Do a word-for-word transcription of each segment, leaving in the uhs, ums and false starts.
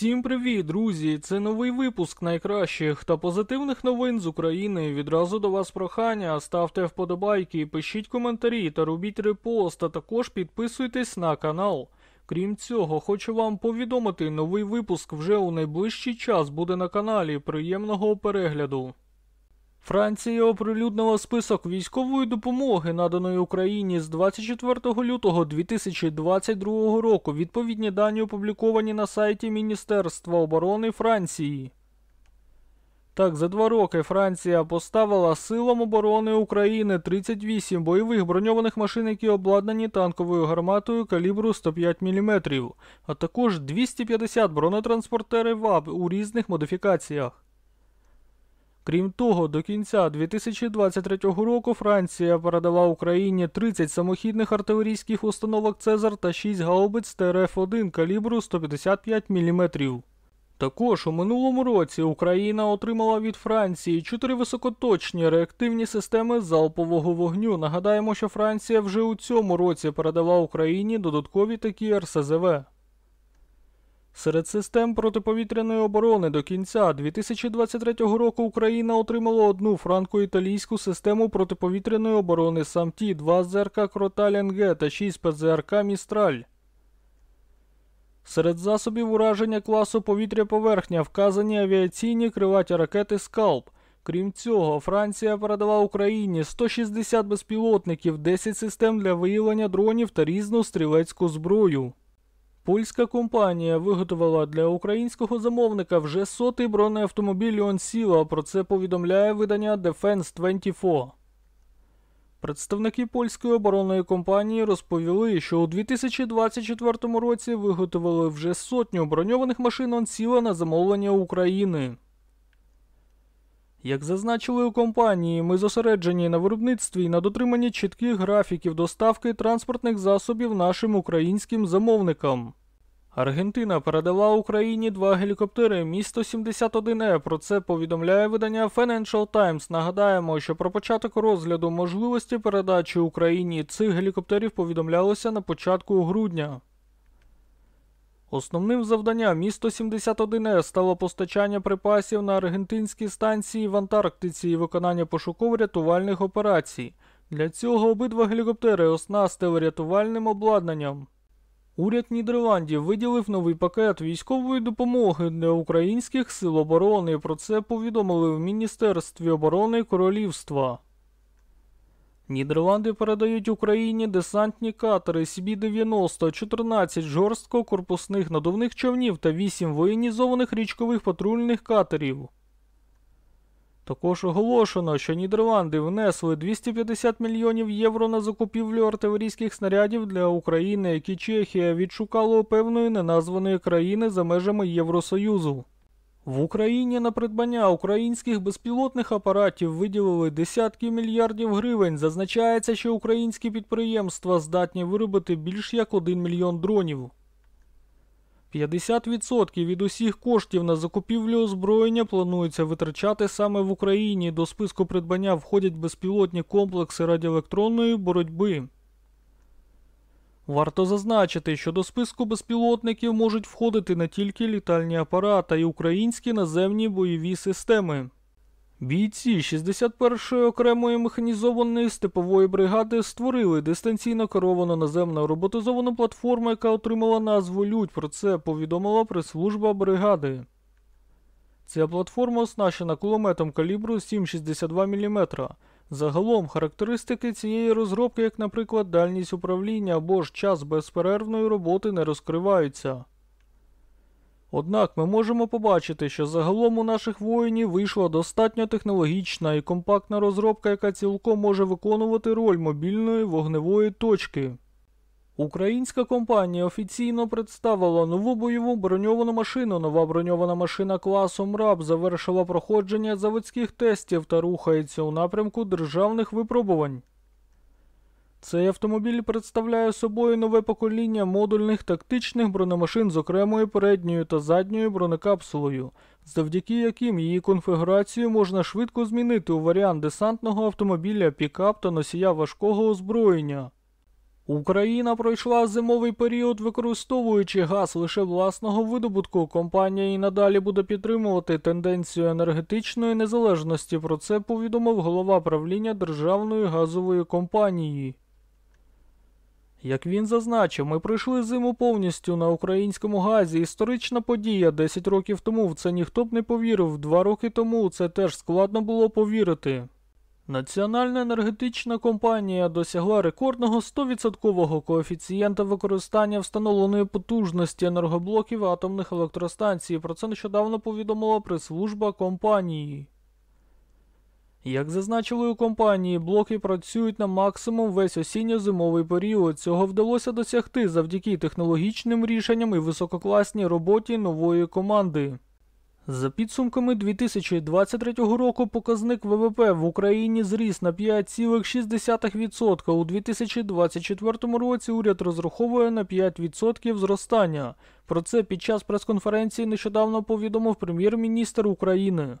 Всім привіт, друзі! Це новий випуск найкращих та позитивних новин з України. Відразу до вас прохання, ставте вподобайки, пишіть коментарі та робіть репост, а також підписуйтесь на канал. Крім цього, хочу вам повідомити, новий випуск вже у найближчий час буде на каналі. Приємного перегляду! Франція оприлюднила список військової допомоги, наданої Україні з двадцять четвертого лютого дві тисячі двадцять другого року. Відповідні дані опубліковані на сайті Міністерства оборони Франції. Так, за два роки Франція поставила силам оборони України тридцять вісім бойових броньованих машин, які обладнані танковою гарматою калібру сто п'ять міліметрів, а також двісті п'ятдесят бронетранспортерів ВАБ у різних модифікаціях. Крім того, до кінця дві тисячі двадцять третього року Франція передала Україні тридцять самохідних артилерійських установок «Цезар» та шість гаубиць Т Р Ф один калібру сто п'ятдесят п'ять міліметрів. Також у минулому році Україна отримала від Франції чотири високоточні реактивні системи залпового вогню. Нагадаємо, що Франція вже у цьому році передала Україні додаткові такі Р С З В. Серед систем протиповітряної оборони до кінця дві тисячі двадцять третього року Україна отримала одну франко-італійську систему протиповітряної оборони САМТІ, два З Р К «Кроталь Н Г» та шість П З Р К «Містраль». Серед засобів ураження класу повітря-поверхня вказані авіаційні крилаті ракети «Скалп». Крім цього, Франція передала Україні сто шістдесят безпілотників, десять систем для виявлення дронів та різну стрілецьку зброю. Польська компанія виготовила для українського замовника вже сотий бронеавтомобіль «Леон-Сіла», про це повідомляє видання Defense двадцять чотири. Представники польської оборонної компанії розповіли, що у дві тисячі двадцять четвертому році виготовили вже сотню броньованих машин «Леон-Сіла» на замовлення України. Як зазначили у компанії, ми зосереджені на виробництві і на дотриманні чітких графіків доставки транспортних засобів нашим українським замовникам. Аргентина передала Україні два гелікоптери Мі сто сімдесят один Е, про це повідомляє видання Financial Times. Нагадаємо, що про початок розгляду можливості передачі Україні цих гелікоптерів повідомлялося на початку грудня. Основним завданням Мі сто сімдесят один Е стало постачання припасів на аргентинські станції в Антарктиці і виконання пошуково-рятувальних операцій. Для цього обидва гелікоптери оснастили рятувальним обладнанням. Уряд Нідерландів виділив новий пакет військової допомоги для українських сил оборони. Про це повідомили в Міністерстві оборони Королівства. Нідерланди передають Україні десантні катери С Б дев'яносто, чотирнадцять жорсткокорпусних надувних човнів та вісім воєнізованих річкових патрульних катерів. Також оголошено, що Нідерланди внесли двісті п'ятдесят мільйонів євро на закупівлю артилерійських снарядів для України, які Чехія відшукала у певної неназваної країни за межами Євросоюзу. В Україні на придбання українських безпілотних апаратів виділили десятки мільярдів гривень. Зазначається, що українські підприємства здатні виробити більш як один мільйон дронів. п'ятдесят відсотків від усіх коштів на закупівлю озброєння планується витрачати саме в Україні. До списку придбання входять безпілотні комплекси радіоелектронної боротьби. Варто зазначити, що до списку безпілотників можуть входити не тільки літальні апарати, а й українські наземні бойові системи. Бійці шістдесят першої окремої механізованої степової бригади створили дистанційно керовану наземну роботизовану платформу, яка отримала назву «Людь». Про це повідомила прес-служба бригади. Ця платформа оснащена кулеметом калібру сім цілих шістдесят два міліметра. Загалом, характеристики цієї розробки, як, наприклад, дальність управління або ж час безперервної роботи, не розкриваються. Однак ми можемо побачити, що загалом у наших воїнів вийшла достатньо технологічна і компактна розробка, яка цілком може виконувати роль мобільної вогневої точки. Українська компанія офіційно представила нову бойову броньовану машину. Нова броньована машина класу МРАП завершила проходження заводських тестів та рухається у напрямку державних випробувань. Цей автомобіль представляє собою нове покоління модульних тактичних бронемашин з окремою передньою та задньою бронекапсулою, завдяки яким її конфігурацію можна швидко змінити у варіант десантного автомобіля, пікап та носія важкого озброєння. Україна пройшла зимовий період, використовуючи газ лише власного видобутку. Компанія і надалі буде підтримувати тенденцію енергетичної незалежності. Про це повідомив голова правління Державної газової компанії. Як він зазначив, ми пройшли зиму повністю на українському газі. Історична подія. десять років тому в це ніхто б не повірив. Два роки тому це теж складно було повірити. Національна енергетична компанія досягла рекордного сто відсотків коефіцієнта використання встановленої потужності енергоблоків атомних електростанцій. Про це нещодавно повідомила прес-служба компанії. Як зазначили у компанії, блоки працюють на максимум весь осінньо-зимовий період. Цього вдалося досягти завдяки технологічним рішенням і висококласній роботі нової команди. За підсумками дві тисячі двадцять третього року показник ВВП в Україні зріс на п'ять цілих шість десятих відсотка. У дві тисячі двадцять четвертому році уряд розраховує на п'ять відсотків зростання. Про це під час прес-конференції нещодавно повідомив прем'єр-міністр України.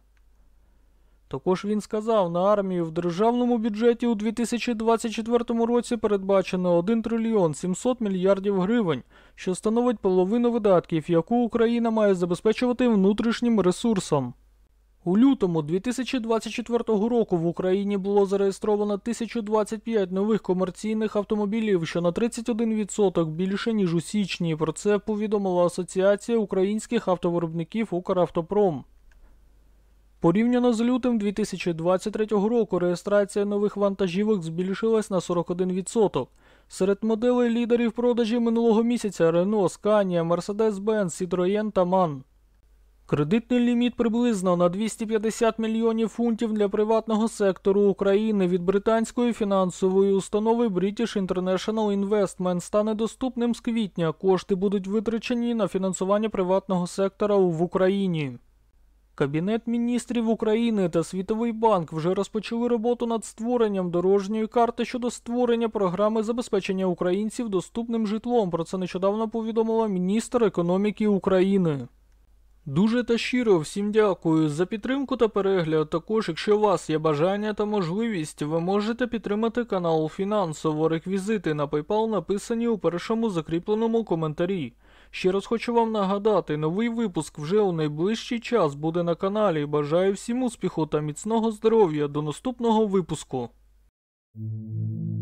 Також він сказав, на армію в державному бюджеті у дві тисячі двадцять четвертому році передбачено один трильйон сімсот мільярдів гривень, що становить половину видатків, яку Україна має забезпечувати внутрішнім ресурсом. У лютому дві тисячі двадцять четвертого року в Україні було зареєстровано тисячу двадцять п'ять нових комерційних автомобілів, що на тридцять один відсоток більше, ніж у січні. Про це повідомила Асоціація українських автовиробників «Укравтопром». Порівняно з лютим дві тисячі двадцять третього року реєстрація нових вантажівок збільшилась на сорок один відсоток. Серед моделей лідерів продажів минулого місяця – Renault, Scania, Mercedes-Benz, Citroën та ман. Кредитний ліміт приблизно на двісті п'ятдесят мільйонів фунтів для приватного сектору України від британської фінансової установи British International Investment стане доступним з квітня. Кошти будуть витрачені на фінансування приватного сектора в Україні. Кабінет міністрів України та Світовий банк вже розпочали роботу над створенням дорожньої карти щодо створення програми забезпечення українців доступним житлом. Про це нещодавно повідомила міністр економіки України. Дуже та щиро всім дякую за підтримку та перегляд. Також, якщо у вас є бажання та можливість, ви можете підтримати канал фінансово. Реквізити на PayPal написані у першому закріпленому коментарі. Ще раз хочу вам нагадати, новий випуск вже у найближчий час буде на каналі. Бажаю всім успіху та міцного здоров'я. До наступного випуску.